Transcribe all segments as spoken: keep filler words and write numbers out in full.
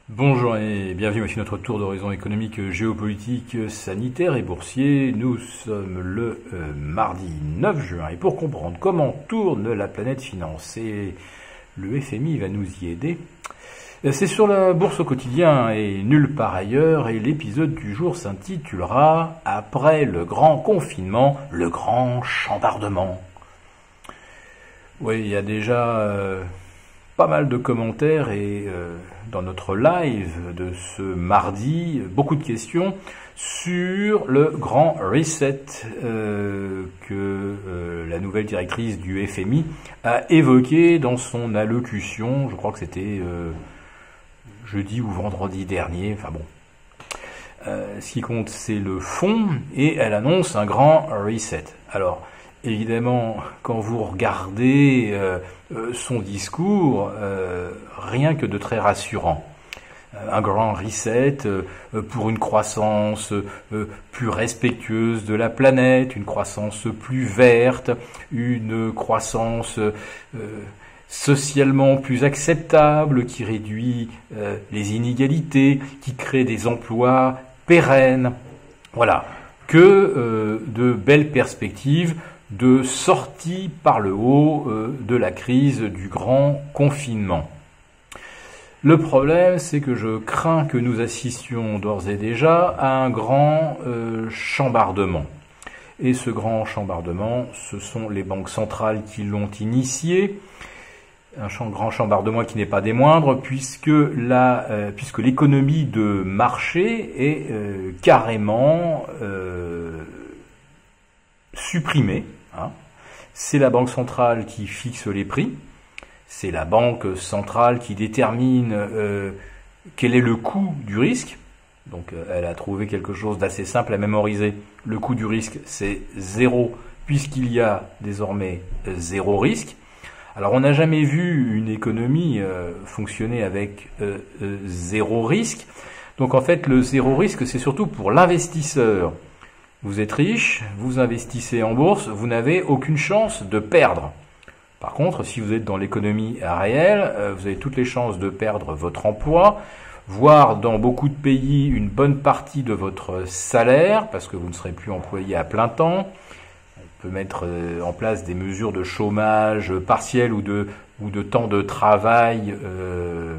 Bonjour et bienvenue à notre tour d'horizon économique, géopolitique, sanitaire et boursier. Nous sommes le euh, mardi neuf juin et pour comprendre comment tourne la planète financière, le F M I va nous y aider. C'est sur la bourse au quotidien et nulle part ailleurs et l'épisode du jour s'intitulera « Après le grand confinement, le grand chambardement ». Oui, il y a déjà... Euh, pas mal de commentaires et euh, dans notre live de ce mardi, beaucoup de questions sur le grand reset euh, que euh, la nouvelle directrice du F M I a évoqué dans son allocution, je crois que c'était euh, jeudi ou vendredi dernier, enfin bon. Euh, ce qui compte, c'est le fond, et elle annonce un grand reset. Alors, évidemment, quand vous regardez euh, euh, son discours, euh, rien que de très rassurant. Euh, un grand reset euh, pour une croissance euh, plus respectueuse de la planète, une croissance plus verte, une croissance euh, socialement plus acceptable, qui réduit euh, les inégalités, qui crée des emplois pérennes. Voilà, que euh, de belles perspectives de sortie par le haut euh, de la crise du grand confinement. Le problème, c'est que je crains que nous assistions d'ores et déjà à un grand euh, chambardement. Et ce grand chambardement, ce sont les banques centrales qui l'ont initié. Un grand chambardement qui n'est pas des moindres, puisque la, euh, puisque l'économie de marché est euh, carrément euh, supprimée. Hein. C'est la banque centrale qui fixe les prix, c'est la banque centrale qui détermine euh, quel est le coût du risque. Donc euh, elle a trouvé quelque chose d'assez simple à mémoriser. Le coût du risque, c'est zéro, puisqu'il y a désormais euh, zéro risque. Alors on n'a jamais vu une économie euh, fonctionner avec euh, euh, zéro risque. Donc en fait le zéro risque c'est surtout pour l'investisseur. Vous êtes riche, vous investissez en bourse, vous n'avez aucune chance de perdre. Par contre si vous êtes dans l'économie réelle, euh, vous avez toutes les chances de perdre votre emploi, voire dans beaucoup de pays une bonne partie de votre salaire, parce que vous ne serez plus employé à plein temps. On peut mettre en place des mesures de chômage partiel ou de, ou de temps de travail euh,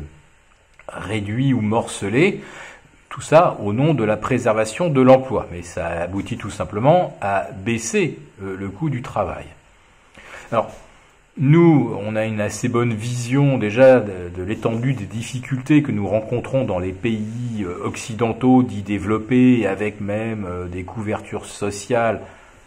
réduit ou morcelé. Tout ça au nom de la préservation de l'emploi. Mais ça aboutit tout simplement à baisser euh, le coût du travail. Alors, nous, on a une assez bonne vision déjà de, de l'étendue des difficultés que nous rencontrons dans les pays occidentaux dits développés, avec même euh, des couvertures sociales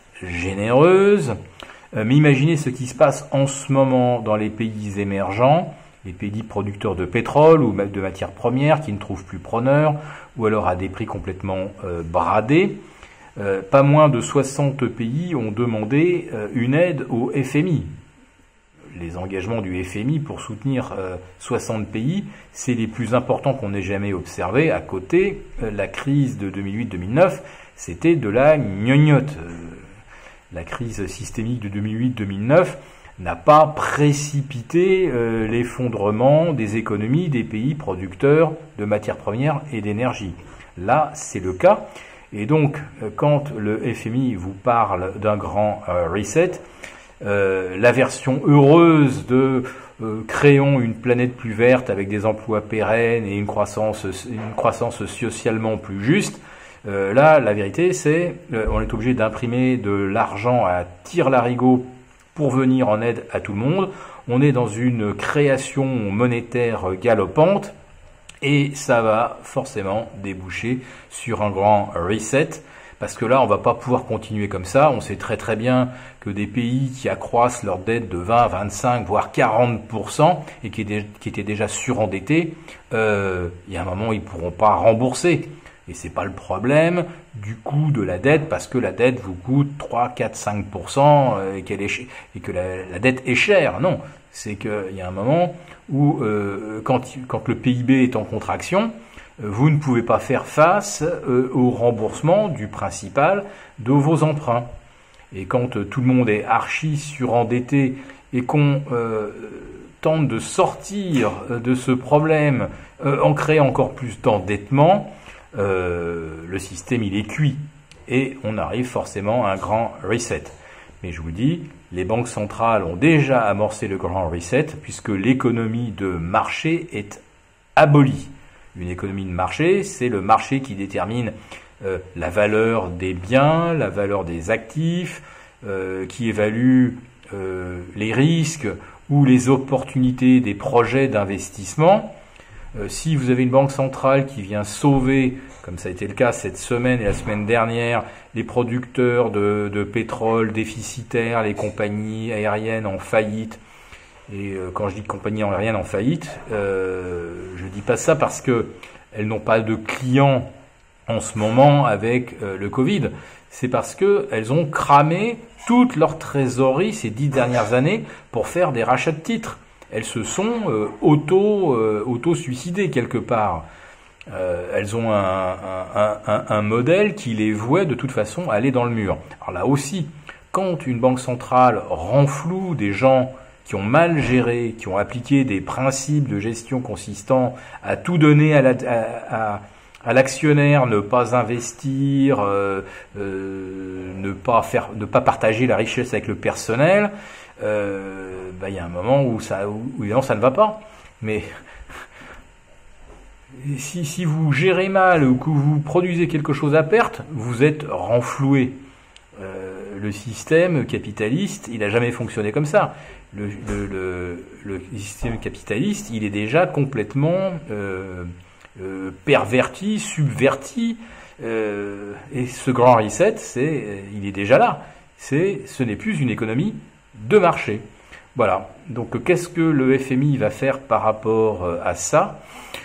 généreuse, euh, mais imaginez ce qui se passe en ce moment dans les pays émergents, les pays producteurs de pétrole ou de matières premières qui ne trouvent plus preneurs, ou alors à des prix complètement euh, bradés. Euh, pas moins de soixante pays ont demandé euh, une aide au F M I. Les engagements du F M I pour soutenir euh, soixante pays, c'est les plus importants qu'on ait jamais observés. À côté, euh, la crise de deux mille huit deux mille neuf, c'était de la gnognotte. Euh, La crise systémique de deux mille huit deux mille neuf n'a pas précipité euh, l'effondrement des économies des pays producteurs de matières premières et d'énergie. Là, c'est le cas. Et donc, euh, quand le F M I vous parle d'un grand euh, reset, euh, la version heureuse de euh, créons une planète plus verte avec des emplois pérennes et une croissance, une croissance socialement plus juste, Euh, là, la vérité, c'est euh, on est obligé d'imprimer de l'argent à tire-larigot pour venir en aide à tout le monde. On est dans une création monétaire galopante et ça va forcément déboucher sur un grand reset parce que là, on va pas pouvoir continuer comme ça. On sait très très bien que des pays qui accroissent leur dette de vingt, vingt-cinq, voire quarante pour cent et qui étaient déjà surendettés, euh, il y a un moment, ils pourront pas rembourser. Et c'est pas le problème du coût de la dette, parce que la dette vous coûte trois, quatre, cinq pour cent et, qu'elle est, et que la, la dette est chère. Non, c'est qu'il y a un moment où, euh, quand, quand le P I B est en contraction, vous ne pouvez pas faire face euh, au remboursement du principal de vos emprunts. Et quand euh, tout le monde est archi surendetté et qu'on euh, tente de sortir de ce problème euh, en créant encore plus d'endettement, euh, le système il est cuit et on arrive forcément à un grand reset. Mais je vous dis, les banques centrales ont déjà amorcé le grand reset puisque l'économie de marché est abolie. Une économie de marché, c'est le marché qui détermine euh, la valeur des biens, la valeur des actifs, euh, qui évalue euh, les risques ou les opportunités des projets d'investissement. Euh, si vous avez une banque centrale qui vient sauver, comme ça a été le cas cette semaine et la semaine dernière, les producteurs de, de pétrole déficitaires, les compagnies aériennes en faillite, et euh, quand je dis compagnies aériennes en faillite, euh, je dis pas ça parce que elles n'ont pas de clients en ce moment avec euh, le Covid, c'est parce que elles ont cramé toute leur trésorerie ces dix dernières années pour faire des rachats de titres. Elles se sont euh, auto, euh, auto-suicidées quelque part. Euh, elles ont un, un, un, un modèle qui les vouait de toute façon à aller dans le mur. Alors là aussi, quand une banque centrale renfloue des gens qui ont mal géré, qui ont appliqué des principes de gestion consistant à tout donner à la, à, à, à l'actionnaire, ne pas investir, euh, euh, ne pas faire, ne pas partager la richesse avec le personnel, euh, bah, y a un moment où ça, où, où évidemment ça ne va pas. Mais si, si vous gérez mal ou que vous produisez quelque chose à perte, vous êtes renfloué. Euh, le système capitaliste, il n'a jamais fonctionné comme ça. Le, le, le, le système capitaliste, il est déjà complètement euh, euh, perverti, subverti. Euh, et ce grand reset, c'est, il est déjà là. C'est, ce n'est plus une économie de marché. Voilà. Donc, qu'est-ce que le F M I va faire par rapport à ça ?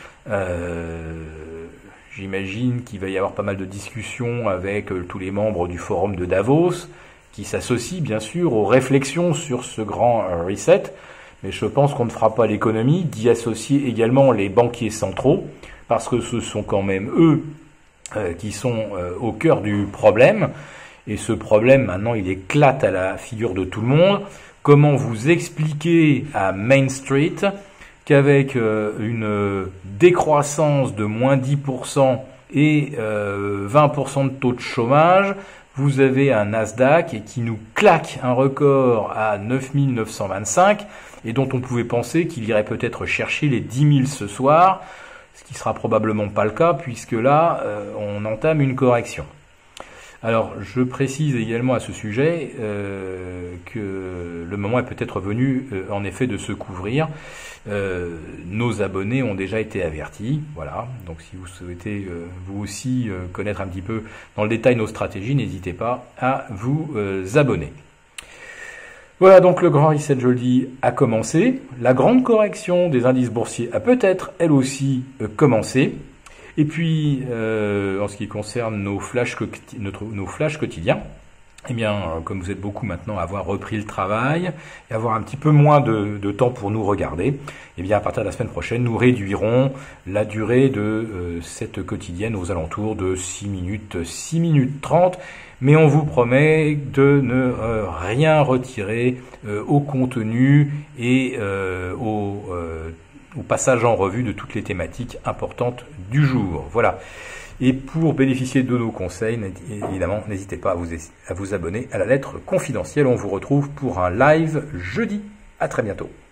euh, J'imagine qu'il va y avoir pas mal de discussions avec euh, tous les membres du forum de Davos, qui s'associent bien sûr aux réflexions sur ce grand euh, reset. Mais je pense qu'on ne fera pas l'économie d'y associer également les banquiers centraux, parce que ce sont quand même eux euh, qui sont euh, au cœur du problème. Et ce problème, maintenant, il éclate à la figure de tout le monde. Comment vous expliquer à Main Street qu'avec euh, une décroissance de moins dix pour cent et euh, vingt pour cent de taux de chômage, vous avez un Nasdaq qui nous claque un record à neuf mille neuf cent vingt-cinq et dont on pouvait penser qu'il irait peut-être chercher les dix mille ce soir, ce qui sera probablement pas le cas puisque là, euh, on entame une correction. Alors, je précise également à ce sujet euh, que le moment est peut-être venu, euh, en effet, de se couvrir. Euh, nos abonnés ont déjà été avertis, voilà. Donc, si vous souhaitez euh, vous aussi euh, connaître un petit peu dans le détail nos stratégies, n'hésitez pas à vous euh, abonner. Voilà, donc le grand reset, je le dis, a commencé. La grande correction des indices boursiers a peut-être, elle aussi, euh, commencé. Et puis, euh, en ce qui concerne nos flashs, notre, nos flashs quotidiens, eh bien, euh, comme vous êtes beaucoup maintenant à avoir repris le travail et avoir un petit peu moins de, de temps pour nous regarder, eh bien, à partir de la semaine prochaine, nous réduirons la durée de euh, cette quotidienne aux alentours de six minutes, six minutes trente. Mais on vous promet de ne euh, rien retirer euh, au contenu et euh, au... Euh, au passage en revue de toutes les thématiques importantes du jour. Voilà. Et pour bénéficier de nos conseils, évidemment, n'hésitez pas à vous, à vous abonner à la lettre confidentielle. On vous retrouve pour un live jeudi. À très bientôt.